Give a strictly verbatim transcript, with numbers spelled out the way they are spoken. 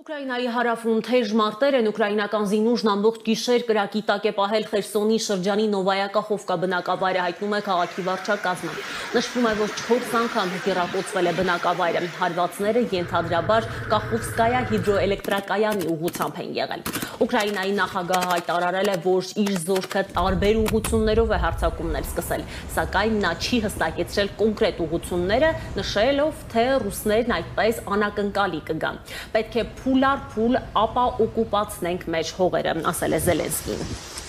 Ուկրաինայի հարավում թեժ մարտեր են, ուկրաինական զինուժն ամբողջ գիշեր կրակի տակ է պահել Խերսոնի շրջանի Նովայա Կախովկա բնակավայրը, հայտնում է քաղաքի վարչակազմը։ Նշվում է, որ չորս անգամ հեռապոցվել է բնակավայրը։ Հարվածները ենթադրաբար Կախովսկայա հիդրոէլեկտրակայանի ուղղությամբ են եղել։ Ուկրաինայի նախագահը հայտարարել է, որ իր զորքը տարբեր ուղղություններով է հարձակումներ սկսել, սակայն նա չի հստակեցրել կոնկրետ ուղղությունները, նշելով, թե ռուսներն այդպես անակնկալի կգան։ Պետք է փուլ առ փուլ ապա օկուպացնենք մեր հողերը, ասել է Զելենսկին։